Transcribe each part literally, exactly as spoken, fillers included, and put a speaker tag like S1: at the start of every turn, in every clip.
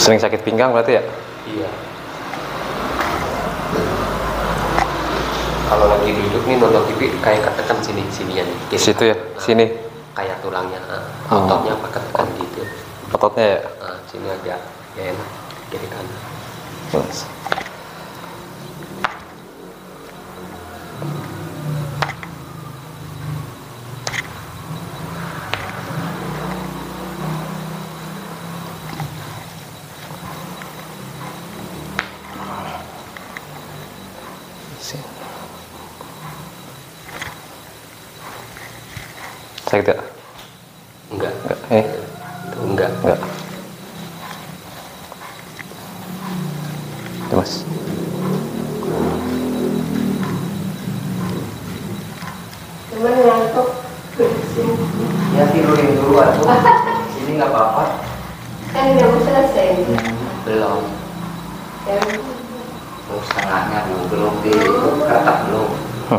S1: Sering sakit pinggang berarti ya?
S2: Iya. Kalau lagi duduk nih nonton T V kayak ketekan sini sininya nih.
S1: Di situ ya,
S2: nah,
S1: sini.
S2: Kayak tulangnya, nah,
S1: Oh.
S2: ototnya apa ketekan gitu.
S1: Ototnya ya.
S2: Nah, sini aja ya enak kiri kanan.
S1: Terus. Sakit gak?
S2: Enggak.
S1: Enggak. Eh?
S2: Tuh, enggak.
S1: Enggak. Tuh, Mas.
S3: Cuman ngantuk.
S4: Ya tidurin dulu atuh. Sini nggak apa-apa.
S3: Kan udah mau selesai.
S4: Belum.
S3: Ya.
S4: Terus setengahnya belum belum di kata belum.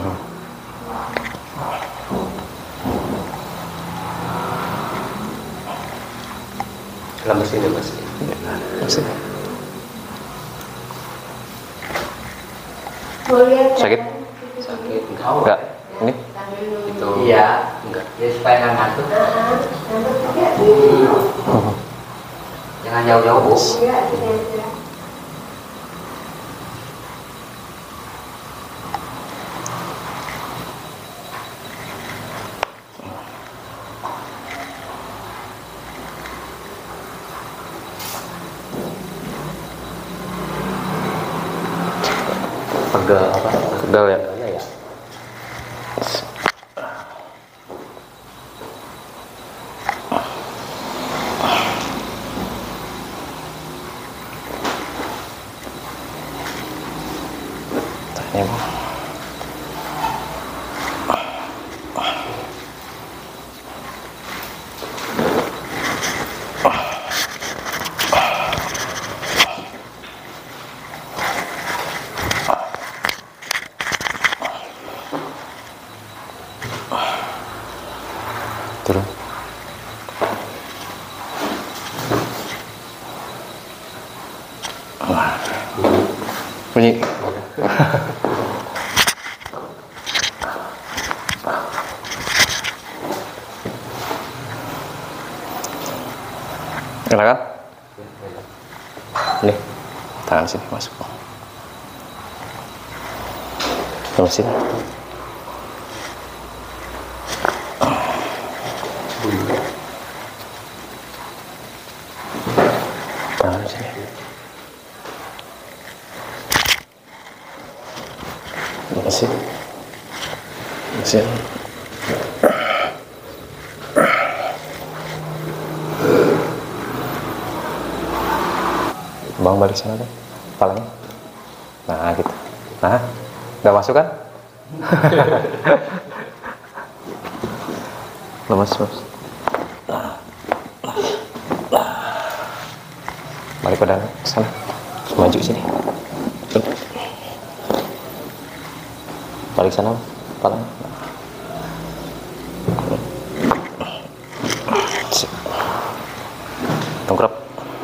S2: Lemes ini mas.
S1: Masih.
S3: Mau lihat
S1: Sakit?
S2: Sakit enggak?
S4: Mau?
S1: Enggak. Ini?
S2: Itu
S4: Iya.
S2: enggak.
S4: Ya supaya nggak ngantuk.
S3: Ngantuk juga.
S4: Jangan jauh-jauh bu.
S3: Iya, iya, iya.
S2: Pegal apa?
S1: Pegal ya?
S2: Pegalnya ya.
S1: Ini Bu. Turun. Bunyi. Enak kan? Nih, tangan sini masuk. Tangan sini. Tangan sini. Masih. Masih. Bang balik sana kan, kepalanya. Nah gitu. Nah, nggak masuk kan? Lemas mas. Balik pada sana, maju sini. Balik sana, kepalanya. Tongkrap.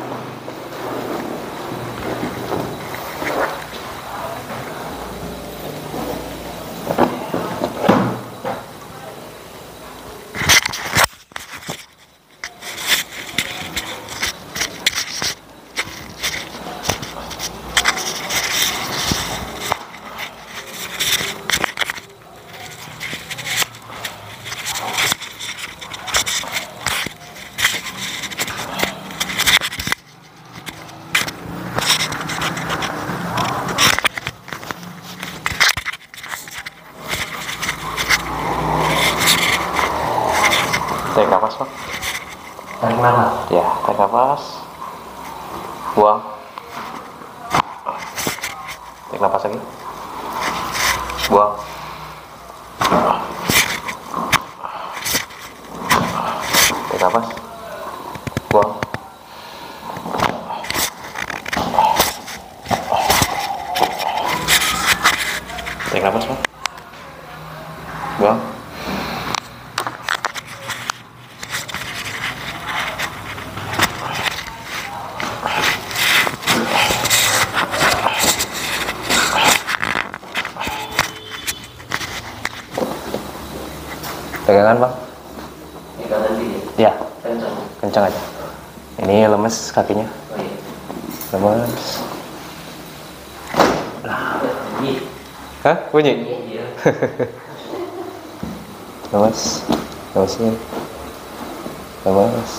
S1: Tarik nafas Pak.
S4: Tarik nafas.
S1: Ya, tarik nafas. Buang. Tarik nafas lagi. Buang. Tarik nafas. Buang. Tarik nafas Pak. Buang. Pegangan bang.
S4: Pegangan dia.
S1: Ya,
S4: Kencang.
S1: kencang aja. Ini lemes kakinya.
S4: Oh iya.
S1: Lemes.
S4: Nah, ini.
S1: Hah? Bunyi?
S4: Iya.
S1: Lemes. Lemesin. Lemes.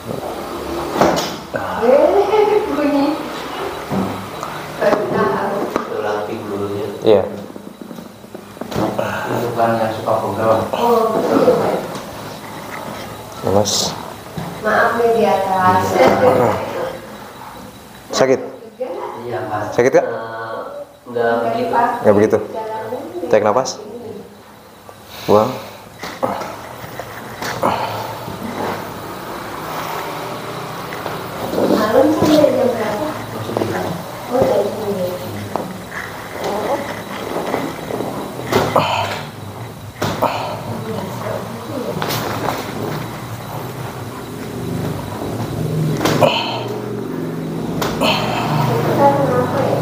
S3: Bunyi.
S2: tulang pinggulnya.
S1: Iya.
S4: Itu kan yang suka pegel.
S3: Oh, betul, Pak.
S1: Lemes.
S3: Maaf nih di atas.
S1: Sakit?
S4: Iya, Mas.
S1: Sakit gak?
S2: Eh, Enggak begitu.
S1: Nggak begitu. Tarik nafas. Buang.
S3: Malam sampai jam berapa? Oh, jam sembilan. Kita kenapa ya?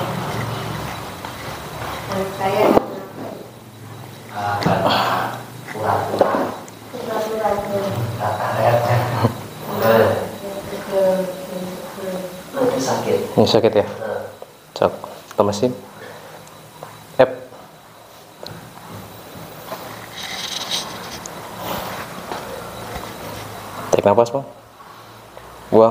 S3: Saya kenapa ya?
S4: Ah, karena pura-pura.
S3: Pura-pura aja.
S4: Nggak karetnya. Eh,
S2: Nanti sakit.
S1: Ini sakit ya?
S2: Eh,
S1: Cok. Lemesin. Ep. Tarik nafas bang. Buang.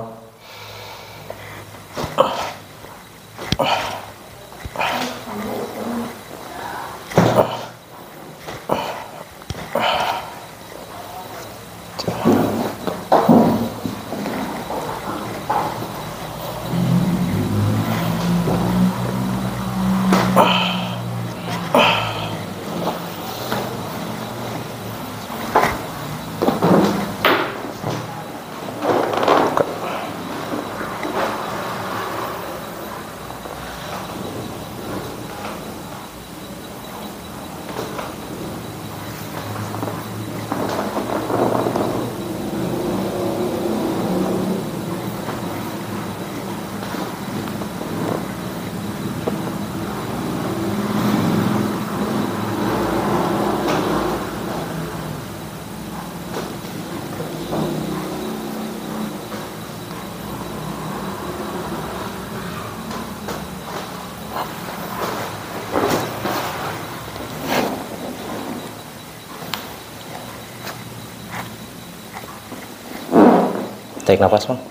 S1: Tarik nafas bang.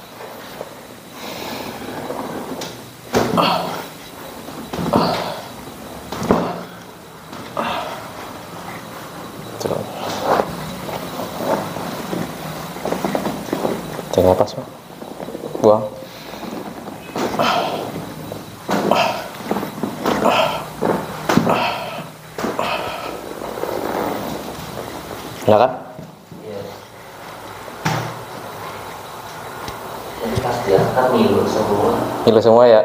S1: Tuh. Tarik nafas bang. Buang. Ya kan?
S2: iya. Jadi pas diangkat ngilu semua.
S1: Ngilu semua ya.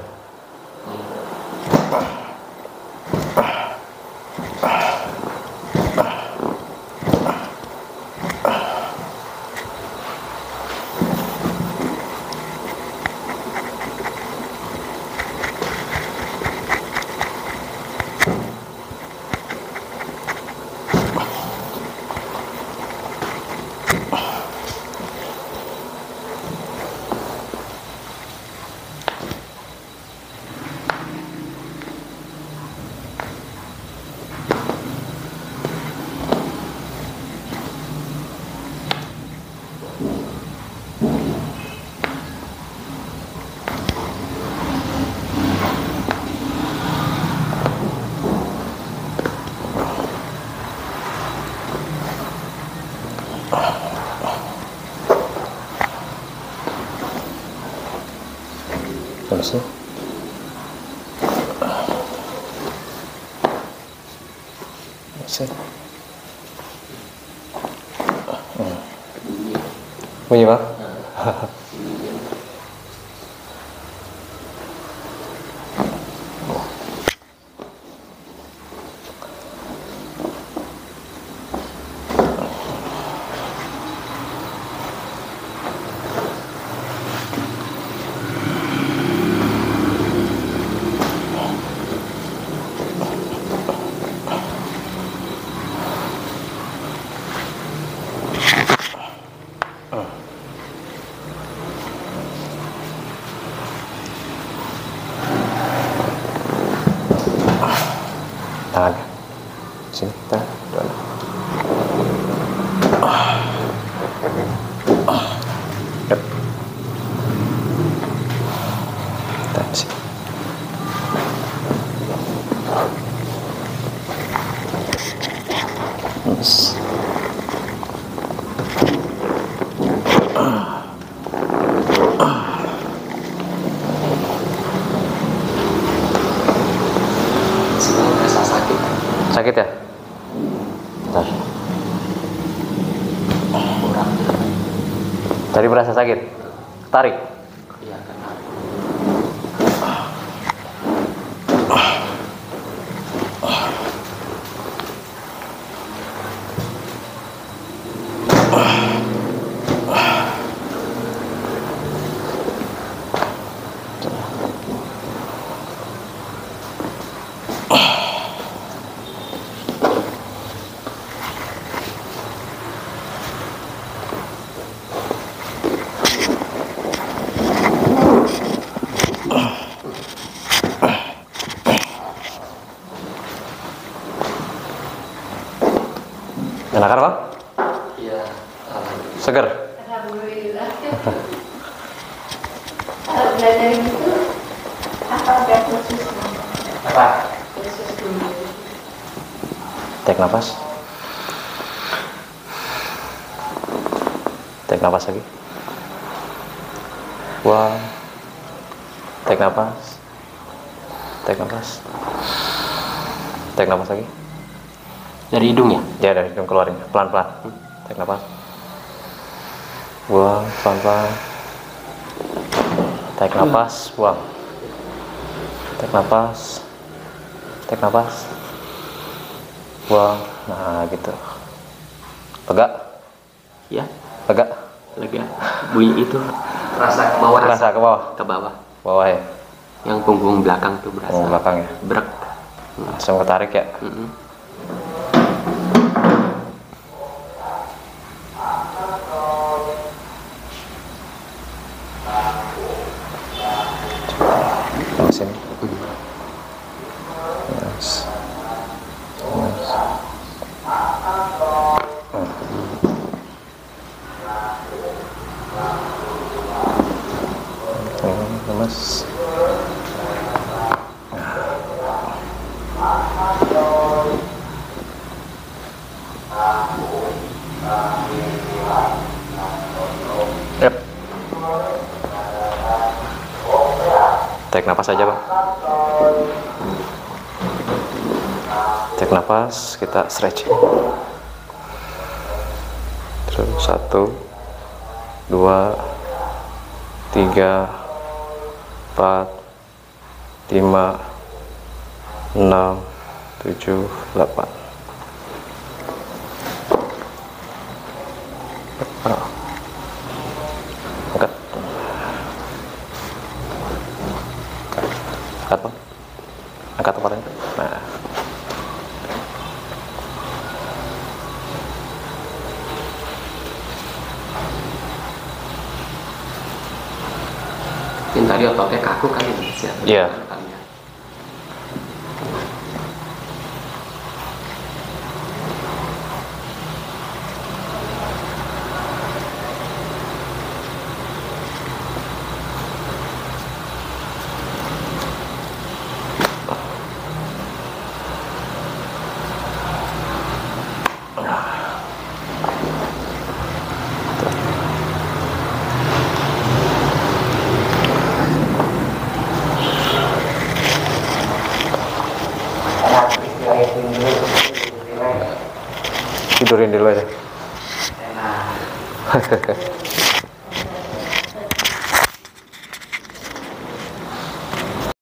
S1: Terus ya. Terus ya. Hmm. Bunyi bang? tangannya sini, tangan dua. Yep. Tahan sini. Yes.
S2: Sebenarnya merasa sakit.
S1: Sakit ya? Bentar.
S2: Kurang.
S1: Tadi berasa sakit? Tarik?
S2: Iya karena
S1: enakan Bang?
S2: iya. alhamdulillah.
S1: Seger?
S3: Alhamdulillah. Kalau belajar itu apa ada khususnya?
S2: Apa?
S3: Khusus dulu.
S1: Tarik nafas. Tarik nafas lagi. Buang. Tarik nafas. Tarik nafas. Tarik nafas lagi.
S2: Dari hidung ya?
S1: Ya, dari hidung keluarin pelan-pelan. Tarik nafas. Buang pelan-pelan. Tarik nafas, buang. Tarik nafas. Tarik nafas. Buang. Nah, gitu. Lega?
S2: Ya,
S1: Lega?
S2: lega. Bunyi itu rasa ke bawah.
S1: Rasa ke bawah.
S2: Ke bawah.
S1: Bawah ya.
S2: Yang punggung belakang tuh berasa.
S1: Punggung belakang ya.
S2: Brek.
S1: Langsung ketarik ya.
S2: Mm-mm.
S1: Yang sini. Yes. Yes. Hmm. Oke, Mas. Yep. Tarik nafas aja Bang. Tarik nafas, kita stretch. Terus satu, dua, tiga, empat, lima, enam, tujuh, delapan. Angkat. Angkat Bang. Angkat kepalanya. Nah.
S2: Mungkin tadi ototnya kaku kali ya?
S1: Iya. Tidurin dulu aja.
S4: Enak.